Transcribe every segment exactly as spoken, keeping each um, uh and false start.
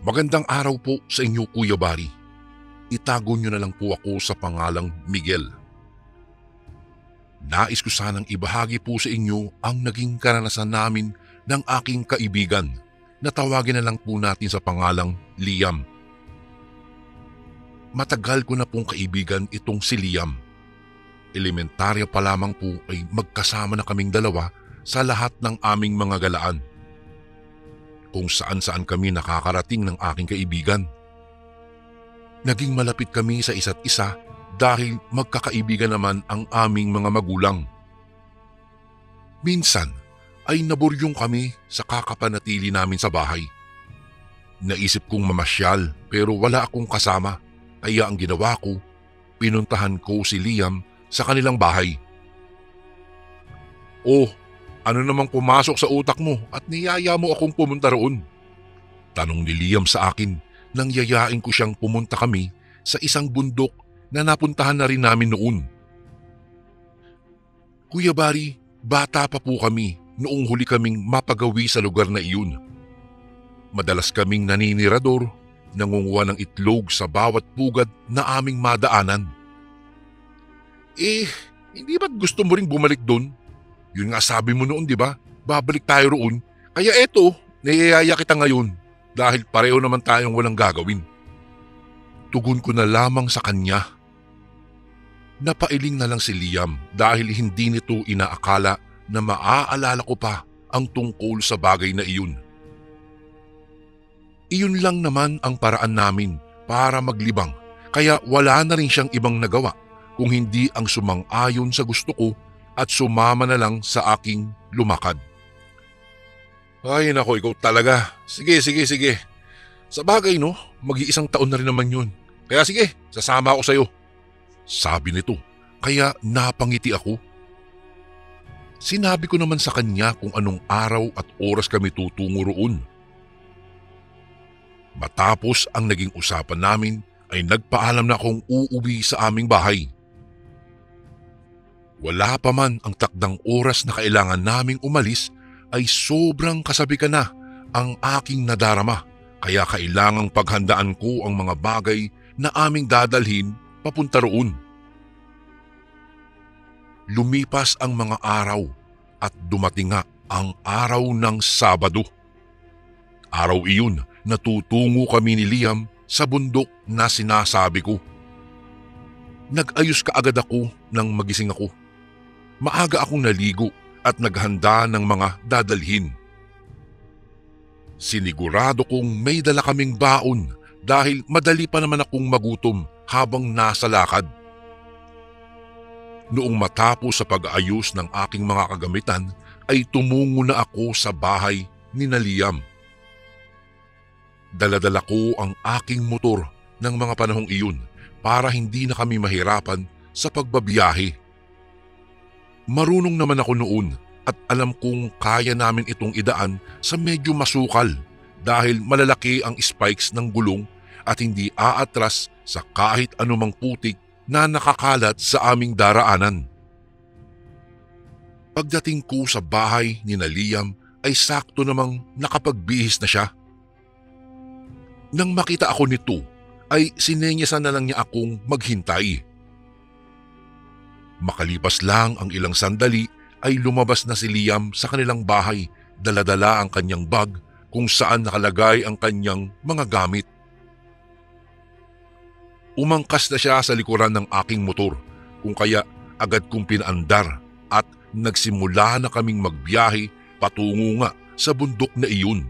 Magandang araw po sa inyo, Kuya Bari. Itago niyo na lang po ako sa pangalang Miguel. Nais ko sanang ibahagi po sa inyo ang naging karanasan namin ng aking kaibigan na tawagin na lang po natin sa pangalang Liam. Matagal ko na pong kaibigan itong si Liam. Elementarya pa lamang po ay magkasama na kaming dalawa sa lahat ng aming mga galaan. Kung saan-saan kami nakakarating ng aking kaibigan. Naging malapit kami sa isa't isa dahil magkakaibigan naman ang aming mga magulang. Minsan ay naburyong kami sa kakapanatili namin sa bahay. Naisip kong mamasyal pero wala akong kasama kaya ang ginawa ko, pinuntahan ko si Liam sa kanilang bahay. Oh, ano namang pumasok sa utak mo at niyaya mo akong pumunta roon? Tanong ni Liam sa akin nang yayain ko siyang pumunta kami sa isang bundok na napuntahan na rin namin noon. Kuya Bari, bata pa po kami noong huli kaming mapagawi sa lugar na iyon. Madalas kaming naninirador, nangunguha ng itlog sa bawat pugad na aming madaanan. Eh, hindi ba't gusto mo ring bumalik doon? Yun nga sabi mo noon, di ba? Babalik tayo roon. Kaya eto, niyayaya kita ngayon dahil pareho naman tayong walang gagawin. Tugon ko na lamang sa kanya. Napailing na lang si Liam dahil hindi nito inaakala na maaalala ko pa ang tungkol sa bagay na iyon. Iyon lang naman ang paraan namin para maglibang kaya wala na rin siyang ibang nagawa kung hindi ang sumang-ayon sa gusto ko at sumama na lang sa aking lumakad. Ay nako, ikaw talaga. Sige, sige, sige. Sa bagay no, mag-iisang taon na rin naman yun. Kaya sige, sasama ako sa'yo. Sabi nito, kaya napangiti ako. Sinabi ko naman sa kanya kung anong araw at oras kami tutungo roon. Matapos ang naging usapan namin ay nagpaalam na akong uuwi sa aming bahay. Wala pa man ang takdang oras na kailangan naming umalis ay sobrang kasabi ka na ang aking nadarama kaya kailangang paghandaan ko ang mga bagay na aming dadalhin papunta roon. Lumipas ang mga araw at dumating nga ang araw ng Sabado. Araw iyon na tutungo kami ni Liam sa bundok na sinasabi ko. Nag-ayos kaagad ako nang magising ako. Maaga akong naligo at naghanda ng mga dadalhin. Sinigurado kong may dala kaming baon dahil madali pa naman akong magutom habang nasa lakad. Noong matapos sa pag-aayos ng aking mga kagamitan ay tumungo na ako sa bahay ni Liam. Daladala ko ang aking motor ng mga panahong iyon para hindi na kami mahirapan sa pagbabiyahe. Marunong naman ako noon at alam kong kaya namin itong idaan sa medyo masukal dahil malalaki ang spikes ng gulong at hindi aatras sa kahit anumang putik na nakakalat sa aming daraanan. Pagdating ko sa bahay ni Liam ay sakto namang nakapagbihis na siya. Nang makita ako nito ay sinenyasan na lang niya akong maghintay. Makalipas lang ang ilang sandali ay lumabas na si Liam sa kanilang bahay, daladala ang kanyang bag kung saan nakalagay ang kanyang mga gamit. Umangkas na siya sa likuran ng aking motor kung kaya agad kong pinaandar at nagsimula na kaming magbiyahe patungo nga sa bundok na iyon.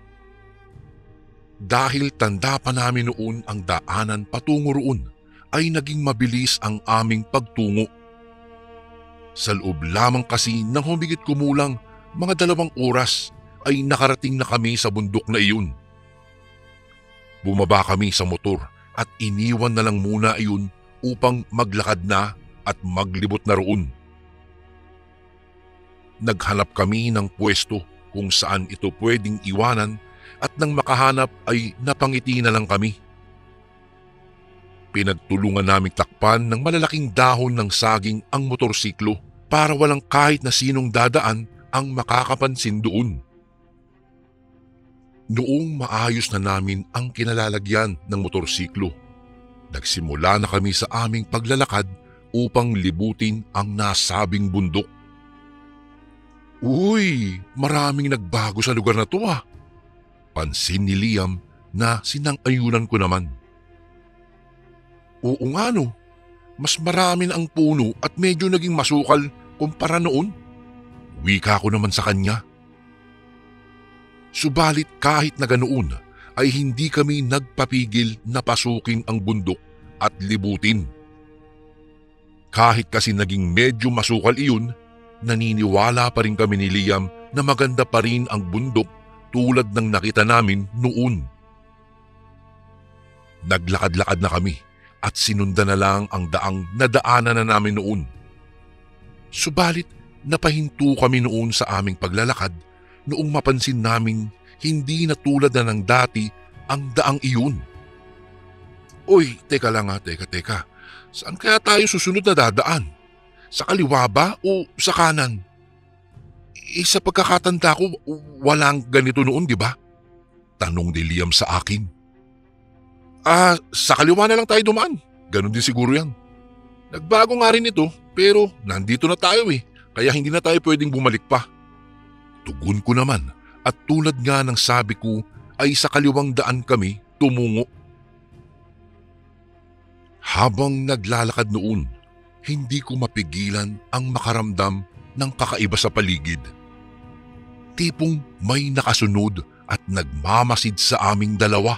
Dahil tanda pa namin noon ang daanan patungo roon ay naging mabilis ang aming pagtungo. Sa loob lamang kasi ng humigit kumulang mga dalawang oras ay nakarating na kami sa bundok na iyon. Bumaba kami sa motor at iniwan na lang muna iyon upang maglakad na at maglibot na roon. Naghanap kami ng pwesto kung saan ito pwedeng iwanan at nang makahanap ay napangiti na lang kami. Pinagtulungan naming takpan ng malalaking dahon ng saging ang motorsiklo para walang kahit na sinong dadaan ang makakapansin doon. Noong maayos na namin ang kinalalagyan ng motorsiklo, nagsimula na kami sa aming paglalakad upang libutin ang nasabing bundok. Uy, maraming nagbago sa lugar na to ah. Pansin ni Liam na sinang-ayunan ko naman. Oo nga no, mas marami na ang puno at medyo naging masukal kumpara noon. Wika ko naman sa kanya. Subalit kahit na ganoon ay hindi kami nagpapigil na pasukin ang bundok at libutin. Kahit kasi naging medyo masukal iyon, naniniwala pa rin kami ni Liam na maganda pa rin ang bundok tulad ng nakita namin noon. Naglakad-lakad na kami at sinundan na lang ang daang nadaanan na namin noon. Subalit napahinto kami noon sa aming paglalakad noong mapansin namin hindi na tulad na ng dati ang daang iyon. Uy, teka lang ha, teka teka. Saan kaya tayo susunod na dadaan? Sa kaliwa ba o sa kanan? Eh, sa pagkakatanda ko, walang ganito noon, di ba? Tanong ni Liam sa akin. Ah, sa kaliwa na lang tayo dumaan. Ganon din siguro yan. Nagbago nga rin ito, pero nandito na tayo eh, kaya hindi na tayo pwedeng bumalik pa. Tugon ko naman at tulad nga ng sabi ko ay sa kaliwang daan kami tumungo. Habang naglalakad noon, hindi ko mapigilan ang makaramdam ng kakaiba sa paligid. Tipong may nakasunod at nagmamasid sa aming dalawa.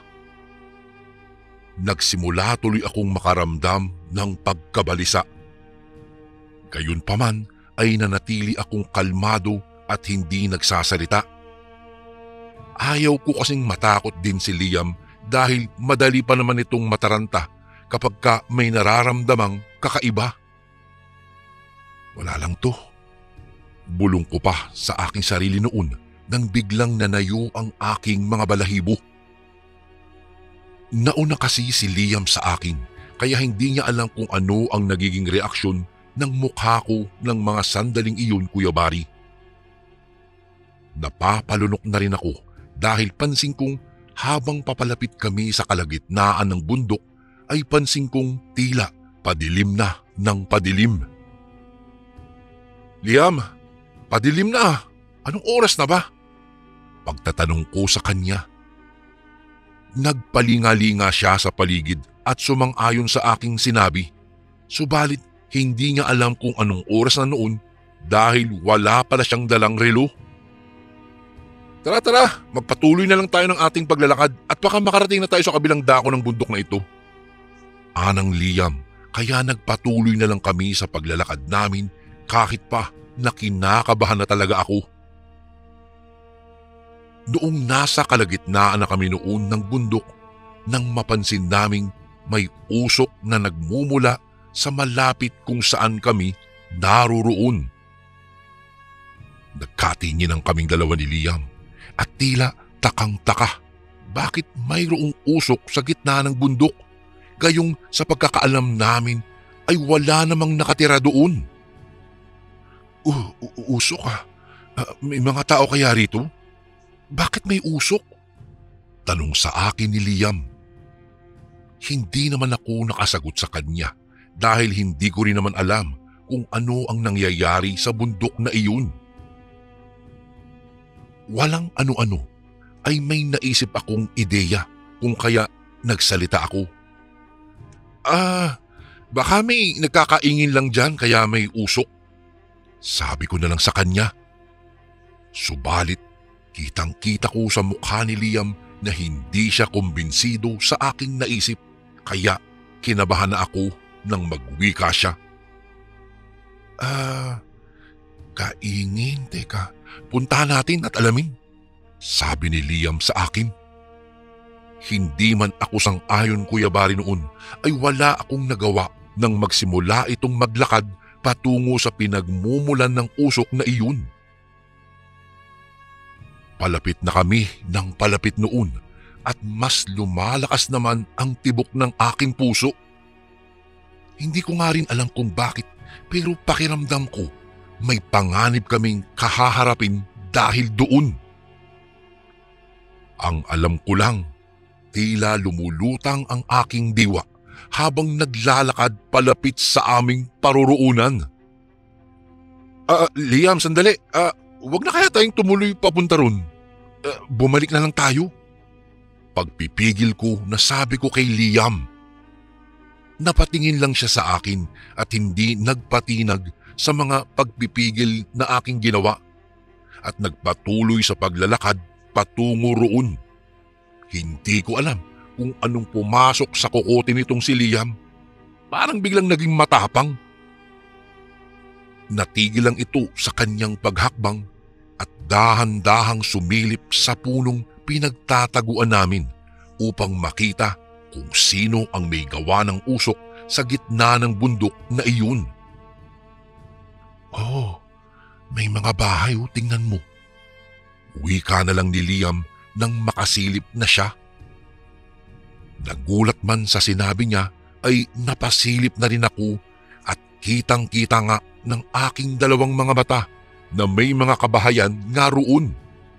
Nagsimula tuloy akong makaramdam ng pagkabalisa. Gayunpaman ay nanatili akong kalmado at hindi nagsasalita. Ayaw ko kasing matakot din si Liam dahil madali pa naman itong mataranta kapag ka may nararamdamang kakaiba. Wala lang to. Bulong ko pa sa aking sarili noon nang biglang nanayo ang aking mga balahibo. Nauna kasi si Liam sa akin kaya hindi niya alam kung ano ang nagiging reaksyon ng mukha ko ng mga sandaling iyon, Kuya Bari. Napapalunok na rin ako dahil pansin kong habang papalapit kami sa kalagitnaan ng bundok ay pansin kong tila padilim na ng padilim. Liam, padilim na. Anong oras na ba? Pagtatanong ko sa kanya. Nagpalinga-linga siya sa paligid at sumang-ayon sa aking sinabi. Subalit hindi niya alam kung anong oras na noon dahil wala pala siyang dalang relo. Tara tara, magpatuloy na lang tayo ng ating paglalakad at baka makarating na tayo sa kabilang dako ng bundok na ito. Anang Liam, kaya nagpatuloy na lang kami sa paglalakad namin kahit pa na kinakabahan na talaga ako. Noong nasa kalagitnaan na kami noon ng bundok, nang mapansin naming may usok na nagmumula sa malapit kung saan kami naroroon. Nagkatingin ang kaming dalawa ni Liam. At tila takang-taka, bakit mayroong usok sa gitna ng bundok? Gayong sa pagkakaalam namin ay wala namang nakatira doon. Uh, usok ah? Uh, may mga tao kaya rito? Bakit may usok? Tanong sa akin ni Liam. Hindi naman ako nakasagot sa kanya dahil hindi ko rin naman alam kung ano ang nangyayari sa bundok na iyon. Walang ano-ano ay may naisip akong ideya kung kaya nagsalita ako. Ah, baka may nagkakaingin lang dyan kaya may usok. Sabi ko na lang sa kanya. Subalit, kitang-kita ko sa mukha ni Liam na hindi siya kumbinsido sa aking naisip kaya kinabahan na ako nang magwika siya. Ah, kaingin, teka. Puntahan natin at alamin, sabi ni Liam sa akin. Hindi man ako sang-ayon, Kuya Bari, noon ay wala akong nagawa nang magsimula itong maglakad patungo sa pinagmumulan ng usok na iyon. Palapit na kami ng palapit noon at mas lumalakas naman ang tibok ng aking puso. Hindi ko nga rin alam kung bakit pero pakiramdam ko may panganib kaming kahaharapin dahil doon. Ang alam ko lang, tila lumulutang ang aking diwa habang naglalakad palapit sa aming paruroonan. Ah, Liam, sandali. Ah, wag na kaya tayong tumuloy papunta ron. Ah, bumalik na lang tayo. Pagpipigil ko, nasabi ko kay Liam. Napatingin lang siya sa akin at hindi nagpatinag sa mga pagpipigil na aking ginawa at nagpatuloy sa paglalakad patungo roon. Hindi ko alam kung anong pumasok sa kokote nitong si Liam. Parang biglang naging matapang. Natigil lang ito sa kanyang paghakbang at dahan-dahang sumilip sa punong pinagtataguan namin upang makita kung sino ang may gawa ng usok sa gitna ng bundok na iyon. Oh, may mga bahay oh, tingnan mo. Wika na lang ni Liam nang makasilip na siya. Nagulat man sa sinabi niya ay napasilip na rin ako at kitang-kita nga ng aking dalawang mga mata na may mga kabahayan nga roon.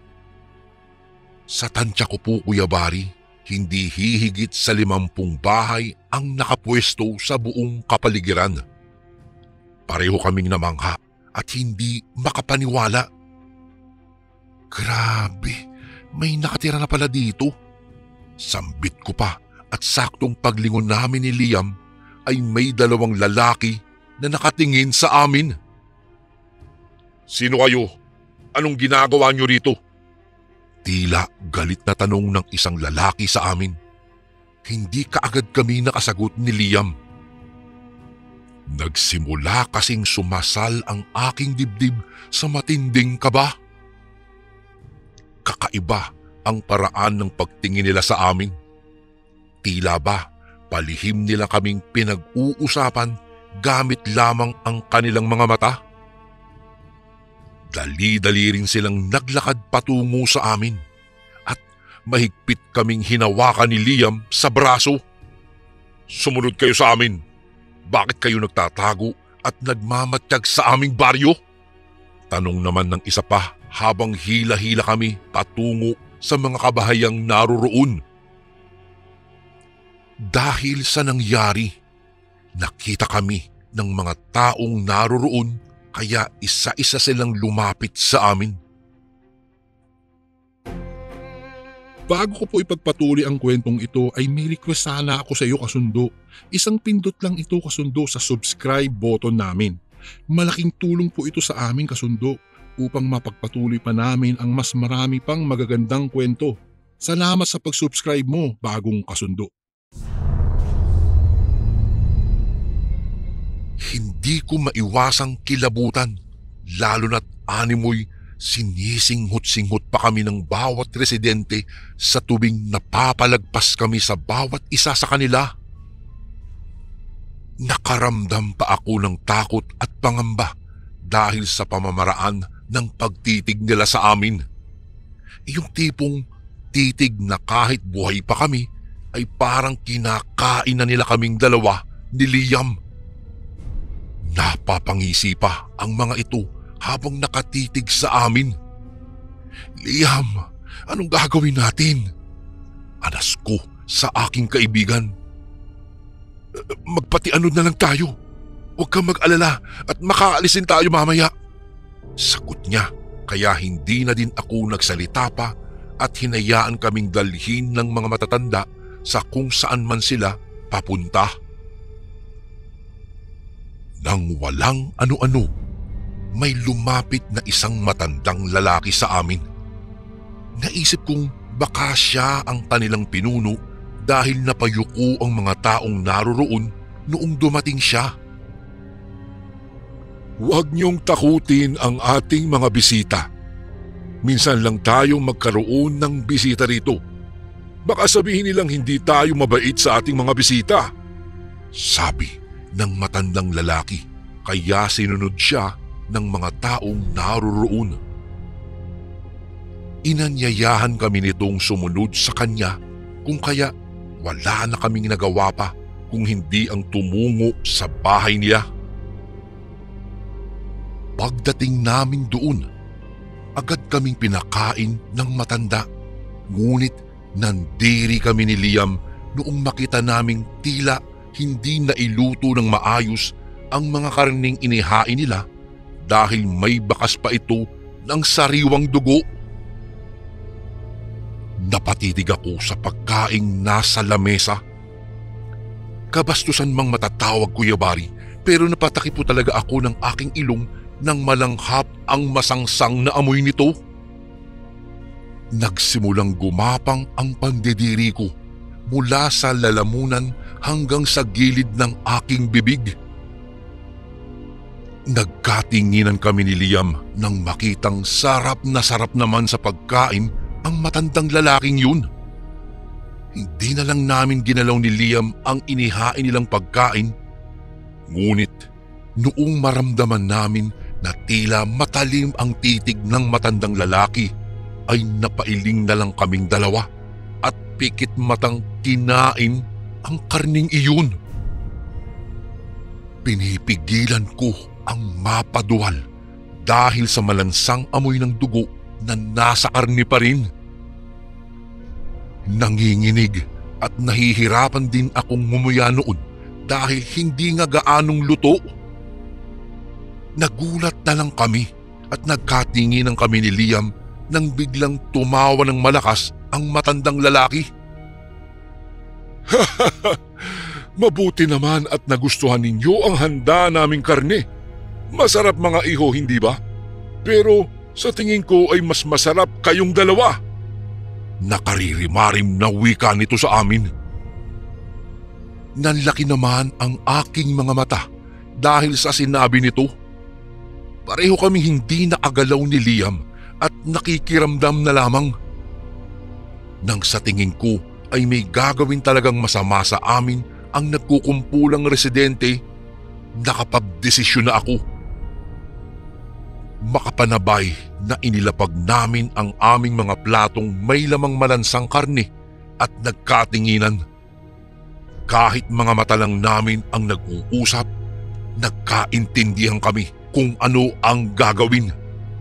Sa tansya ko po, Kuya Bari, hindi hihigit sa limampung bahay ang nakapwesto sa buong kapaligiran. Pareho kaming namangha at hindi makapaniwala. Grabe, may nakatira na pala dito. Sambit ko pa at saktong paglingon namin ni Liam ay may dalawang lalaki na nakatingin sa amin. Sino kayo? Anong ginagawa niyo rito? Tila galit na tanong ng isang lalaki sa amin. Hindi kaagad kami nakasagot ni Liam. Nagsimula kasing sumasal ang aking dibdib sa matinding kaba. Kakaiba ang paraan ng pagtingin nila sa amin. Tila ba palihim nila kaming pinag-uusapan gamit lamang ang kanilang mga mata? Dali-dali rin silang naglakad patungo sa amin at mahigpit kaming hinawakan ni Liam sa braso. Sumunod kayo sa amin. Bakit kayo nagtatago at nagmamatyag sa aming baryo? Tanong naman ng isa pa habang hila-hila kami patungo sa mga kabahayang naroroon. Dahil sa nangyari, nakita kami ng mga taong naroroon kaya isa-isa silang lumapit sa amin. Bago ko po ipagpatuloy ang kwentong ito ay may request sana ako sa iyo kasundo. Isang pindot lang ito kasundo sa subscribe button namin. Malaking tulong po ito sa amin kasundo upang mapagpatuloy pa namin ang mas marami pang magagandang kwento. Salamat sa pag-subscribe mo, bagong kasundo. Hindi ko maiwasang kilabutan, lalo na't animoy sinisinghot-singhot pa kami ng bawat residente sa tubing napapalagpas kami sa bawat isa sa kanila. Nakaramdam pa ako ng takot at pangamba dahil sa pamamaraan ng pagtitig nila sa amin. Yung tipong titig na kahit buhay pa kami ay parang kinakain na nila kaming dalawa ni Liam. Napapangisi pa ang mga ito habang nakatitig sa amin. Liam, anong gagawin natin? Anas ko sa aking kaibigan. Magpatianod na lang tayo. Huwag kang mag-alala at makaalisin tayo mamaya. Sagot niya kaya hindi na din ako nagsalita pa at hinayaan kaming dalhin ng mga matatanda sa kung saan man sila papunta. Nang walang ano-ano, may lumapit na isang matandang lalaki sa amin. Naisip kong baka siya ang kanilang pinuno dahil napayuko ang mga taong naroroon noong dumating siya. Huwag niyong takutin ang ating mga bisita. Minsan lang tayong magkaroon ng bisita rito. Baka sabihin nilang hindi tayo mabait sa ating mga bisita. Sabi ng matandang lalaki, kaya sinunod siya ng mga taong naroroon. Inanyayahan kami nitong sumunod sa kanya kung kaya wala na kaming nagawa pa kung hindi ang tumungo sa bahay niya. Pagdating namin doon, agad kaming pinakain ng matanda Ngunit nandiri kami ni Liam noong makita naming tila hindi nailuto ng maayos ang mga karning inihain nila dahil may bakas pa ito ng sariwang dugo. Napatitig ako sa pagkaing nasa lamesa. Kabastusan mang matatawag, Kuya Bari, pero napataki po talaga ako ng aking ilong nang malanghap ang masangsang na amoy nito. Nagsimulang gumapang ang pandidiri ko mula sa lalamunan hanggang sa gilid ng aking bibig. Nagkatinginan kami ni Liam nang makitang sarap na sarap naman sa pagkain ang matandang lalaking yun. Hindi na lang namin ginalaw ni Liam ang inihain nilang pagkain. Ngunit noong maramdaman namin na tila matalim ang titig ng matandang lalaki, ay napailing na lang kaming dalawa at pikit matang kinain ang karning iyon. Pinipigilan ko ang mapaduwal dahil sa malansang amoy ng dugo na nasa karni pa rin. Nanginginig at nahihirapan din akong ngumuya noon dahil hindi nga gaanong luto. Nagulat na lang kami at nagkatinginan kami ni Liam nang biglang tumawa ng malakas ang matandang lalaki. Mabuti naman at nagustuhan ninyo ang handa naming karne. Masarap mga iho, hindi ba? Pero sa tingin ko ay mas masarap kayong dalawa. Nakaririmarim na wika nito sa amin. Nanlaki naman ang aking mga mata dahil sa sinabi nito. Pareho kami hindi nakagalaw ni Liam at nakikiramdam na lamang. Nang sa tingin ko ay may gagawin talagang masama sa amin ang nagkukumpulang residente, nakapagdesisyon na ako. Makapanabay na inilapag namin ang aming mga platong may lamang malansang karne at nagkatinginan. Kahit mga mata lang namin ang nag-uusap, nagkaintindihan kami kung ano ang gagawin.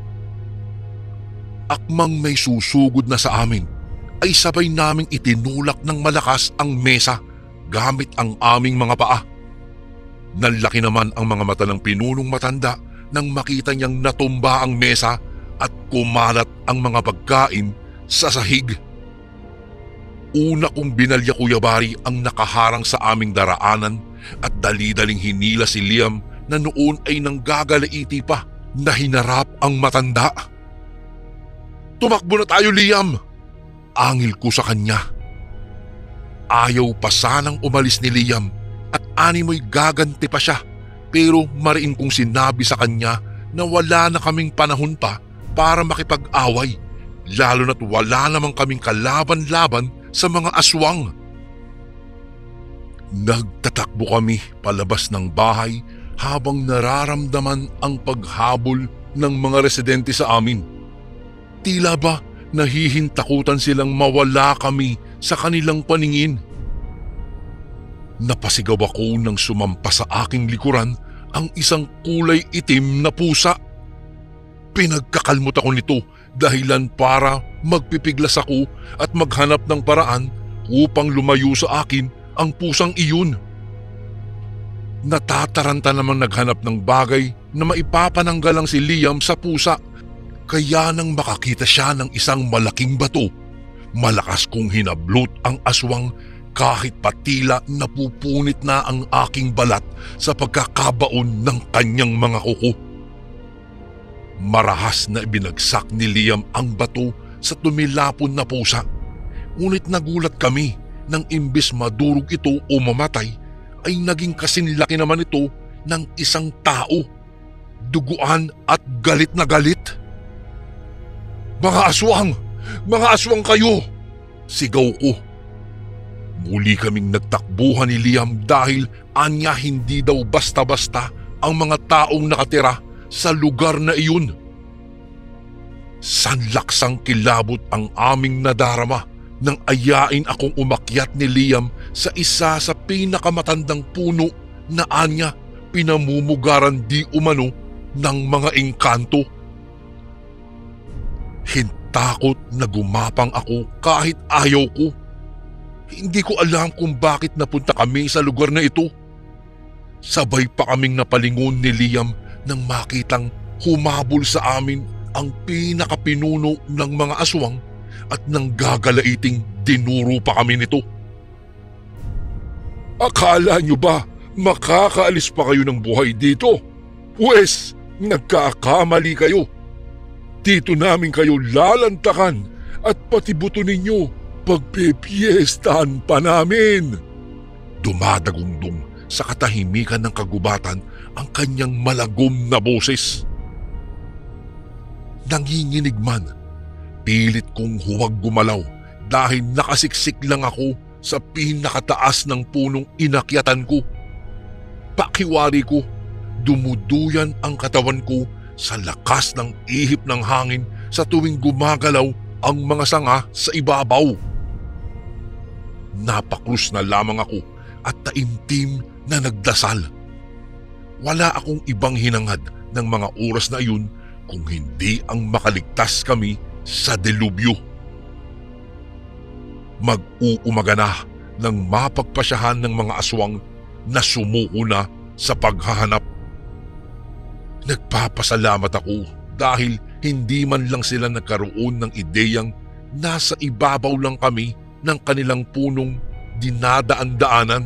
Akmang may susugod na sa amin, ay sabay naming itinulak ng malakas ang mesa gamit ang aming mga paa. Nanlaki naman ang mga mata ng pinunong matanda nang makita niyang natumba ang mesa at kumalat ang mga pagkain sa sahig. Una kong binalya, Kuya Bari, ang nakaharang sa aming daraanan at dali-daling hinila si Liam na noon ay nanggagalaiti pa na hinarap ang matanda. Tumakbo na tayo, Liam! Angil ko sa kanya. Ayaw pa sanang umalis ni Liam at animoy gaganti pa siya, pero mariin kong sinabi sa kanya na wala na kaming panahon pa para makipag-away, lalo na't wala namang kaming kalaban-laban sa mga aswang. Nagtatakbo kami palabas ng bahay habang nararamdaman ang paghabol ng mga residente sa amin. Tila ba nahihintakutan silang mawala kami sa kanilang paningin. Napasigaw ako nang sumampa sa aking likuran ang isang kulay itim na pusa. Pinagkakalmot ako nito dahilan para magpipiglas ako at maghanap ng paraan upang lumayo sa akin ang pusang iyon. Natataranta namang naghanap ng bagay na maipapananggal ang si Liam sa pusa, kaya nang makakita siya ng isang malaking bato, malakas kong hinablot ang aswang kahit patila napupunit na ang aking balat sa pagkakabaon ng kanyang mga kuko. Marahas na ibinagsak ni Liam ang bato sa tumilapon na pusa, ngunit nagulat kami nang imbes madurog ito o mamatay ay naging kasinlaki naman ito ng isang tao, duguan at galit na galit. Mga aswang! Mga aswang kayo! Sigaw ko. Muli kaming nagtakbuhan ni Liam dahil anya hindi daw basta-basta ang mga taong nakatira sa lugar na iyon. Sanlaksang kilabot ang aming nadarama nang ayain akong umakyat ni Liam sa isa sa pinakamatandang puno na anya pinamumugaran di umano ng mga engkanto. Hintayin takot na gumapang ako kahit ayaw ko. Hindi ko alam kung bakit napunta kami sa lugar na ito. Sabay pa kaming napalingon ni Liam nang makitang humabol sa amin ang pinakapinuno ng mga aswang at nang gagalaiting dinuro pa kami nito. Akala nyo ba makakaalis pa kayo ng buhay dito? Pwes, nagkakamali kayo. Dito namin kayo lalantakan at pati buto ninyo pagpipiestahan pa namin. Dumadagundong sa katahimikan ng kagubatan ang kanyang malagom na boses. Nanginginig man, pilit kong huwag gumalaw dahil nakasiksik lang ako sa pinakataas ng punong inakyatan ko. Pakiwari ko, dumuduyan ang katawan ko sa lakas ng ihip ng hangin sa tuwing gumagalaw ang mga sanga sa ibabaw. Napakrus na lamang ako at taimtim na nagdasal. Wala akong ibang hinangad ng mga oras na iyon kung hindi ang makaligtas kami sa delubyo. Mag-uumaga na nang mapagpasyahan ng mga aswang na sumuko na sa paghahanap. Nagpapasalamat ako dahil hindi man lang sila nagkaroon ng ideyang nasa ibabaw lang kami ng kanilang punong dinadaan-daanan.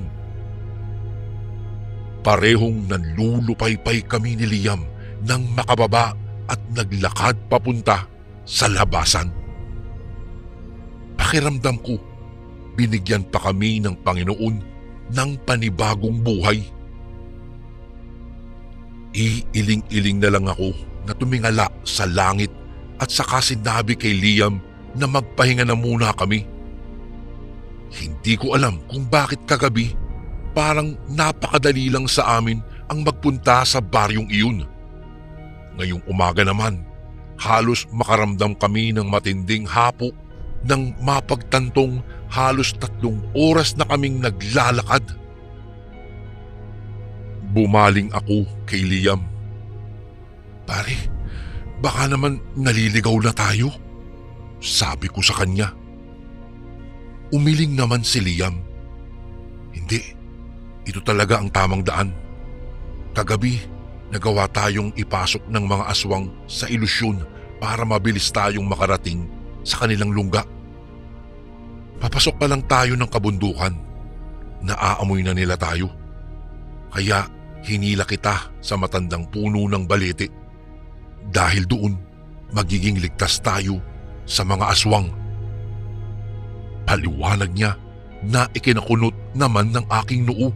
Parehong nanlulupaypay kami ni Liam nang makababa at naglakad papunta sa labasan. Pakiramdam ko, binigyan pa kami ng Panginoon ng panibagong buhay. Iiling-iling na lang ako na tumingala sa langit at saka sinabi kay Liam na magpahinga na muna kami. Hindi ko alam kung bakit kagabi parang napakadali lang sa amin ang magpunta sa baryong iyon. Ngayong umaga naman, halos makaramdam kami ng matinding hapo nang mapagtantong halos tatlong oras na kaming naglalakad. Bumaling ako kay Liam. Pare, baka naman naliligaw na tayo, sabi ko sa kanya. Umiling naman si Liam. Hindi, ito talaga ang tamang daan. Kagabi, nagawa tayong ipasok ng mga aswang sa ilusyon para mabilis tayong makarating sa kanilang lungga. Papasok pa lang tayo ng kabundukan, naaamoy na nila tayo. Kaya hinila kita sa matandang puno ng balete. Dahil doon, magiging ligtas tayo sa mga aswang. Paliwanag niya na ikinakunot naman ng aking noo.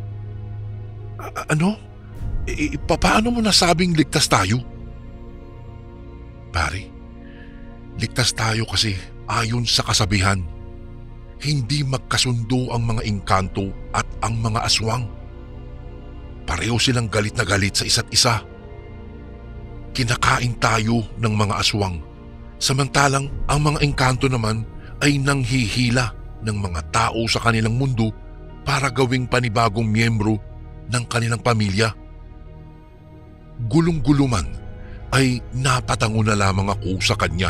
A- ano? E, paano mo nasabing ligtas tayo? Pare, ligtas tayo kasi ayon sa kasabihan, hindi magkasundo ang mga engkanto at ang mga aswang. Pareho silang galit na galit sa isa't isa. Kinakain tayo ng mga aswang, samantalang ang mga engkanto naman ay nanghihila ng mga tao sa kanilang mundo para gawing panibagong miyembro ng kanilang pamilya. Gulong-gulo man ay napatango na lamang ako sa kanya.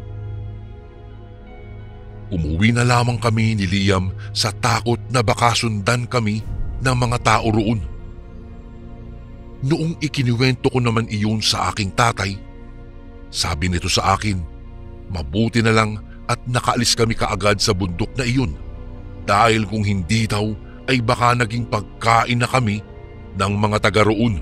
Umuwi na lamang kami ni Liam sa takot na baka sundan kami ng mga tao roon. Noong ikiniwento ko naman iyon sa aking tatay, sabi nito sa akin, mabuti na lang at nakaalis kami kaagad sa bundok na iyon dahil kung hindi daw ay baka naging pagkain na kami ng mga taga roon.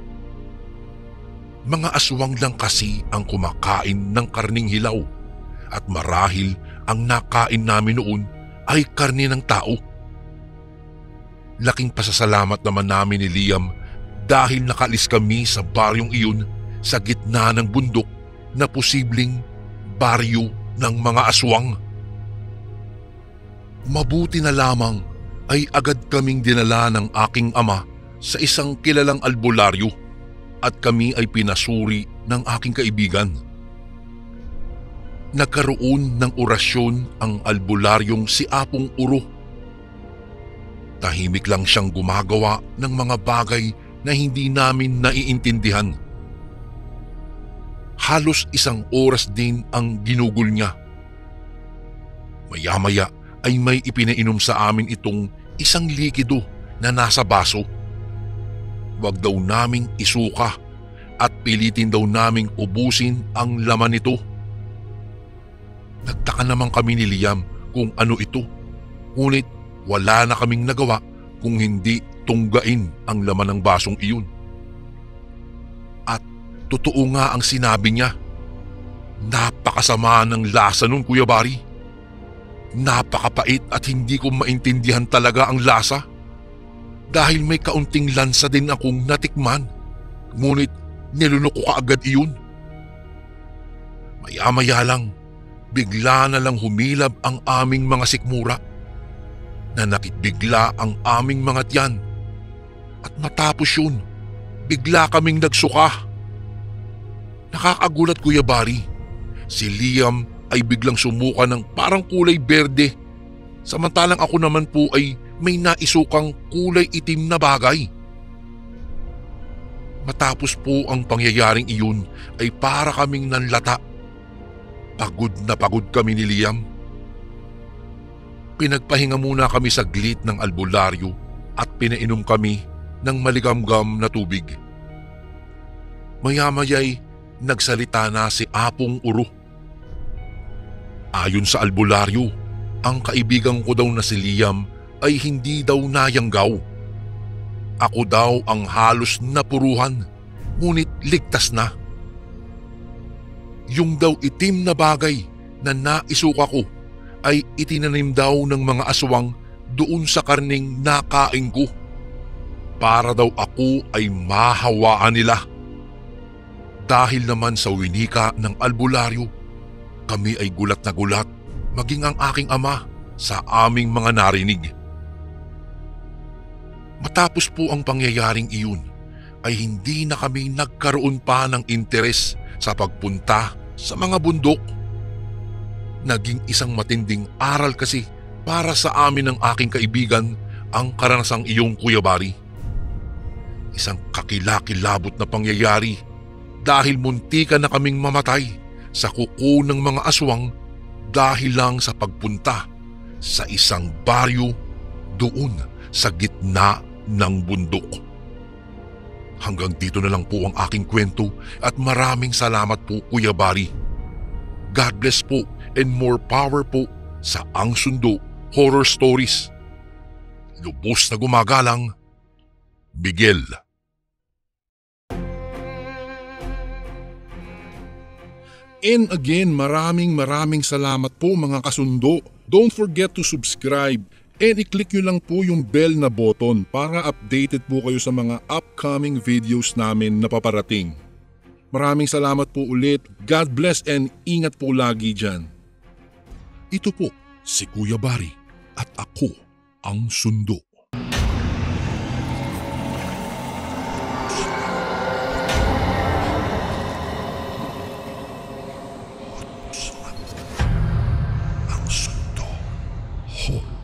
Mga aswang lang kasi ang kumakain ng karning hilaw at marahil ang nakain namin noon ay karne ng tao. Laking pasasalamat naman namin ni Liam dahil nakaalis kami sa baryong iyon sa gitna ng bundok na posibleng baryo ng mga aswang. Mabuti na lamang ay agad kaming dinala ng aking ama sa isang kilalang albularyo at kami ay pinasuri ng aking kaibigan. Nagkaroon ng orasyon ang albularyong si Apong Uro. Tahimik lang siyang gumagawa ng mga bagay na hindi namin naiintindihan. Halos isang oras din ang ginugol niya. Maya-maya ay may ipinainom sa amin itong isang likido na nasa baso. Wag daw naming isuka at pilitin daw naming ubusin ang laman nito. Nagtaka naman kami ni Liam kung ano ito, ngunit wala na kaming nagawa kung hindi tunggain ang laman ng basong iyon. At totoo nga ang sinabi niya. Napakasama ng lasa nun, Kuya Bari. Napakapait at hindi ko maintindihan talaga ang lasa. Dahil may kaunting lansa din akong natikman, ngunit nilunok ko kaagad iyon. Maya-maya lang, bigla na lang humilab ang aming mga sikmura. Nanakit bigla ang aming mga tiyan. At matapos yun, bigla kaming nagsuka. Nakakagulat, Kuya Bari. Si Liam ay biglang sumuka ng parang kulay berde, samantalang ako naman po ay may naisukang kulay itim na bagay. Matapos po ang pangyayaring iyon ay para kaming nanlata. Pagod na pagod kami ni Liam. Pinagpahinga muna kami saglit ng albularyo at pinainom kami ng maligamgam na tubig. Maya-maya'y nagsalita na si Apong Uro. Ayon sa albularyo, ang kaibigan ko daw na si Liam ay hindi daw nayanggaw. Ako daw ang halos napuruhan, ngunit ligtas na. Yung daw itim na bagay na naisuka ko ay itinanim daw ng mga aswang doon sa karning nakain ko, para daw ako ay mahawaan nila. Dahil naman sa winika ng albularyo, kami ay gulat na gulat, maging ang aking ama, sa aming mga narinig. Matapos po ang pangyayaring iyon, ay hindi na kami nagkaroon pa ng interes sa pagpunta sa mga bundok. Naging isang matinding aral kasi para sa amin ng aking kaibigan ang karanasang iyong, Kuya Bari. Isang kakilakilabot na pangyayari dahil muntikan na kaming mamatay sa kuko ng mga aswang dahil lang sa pagpunta sa isang baryo doon sa gitna ng bundok. Hanggang dito na lang po ang aking kwento at maraming salamat po, Kuya Bari. God bless po and more power po sa Ang Sundo Horror Stories. Lubos na gumagalang, Miguel. And again, maraming maraming salamat po mga kasundo. Don't forget to subscribe and i-click nyo lang po yung bell na button para updated po kayo sa mga upcoming videos namin na paparating. Maraming salamat po ulit. God bless and ingat po lagi dyan. Ito po si Kuya Bari at ako ang Sundo. Ang Sundo. Ho.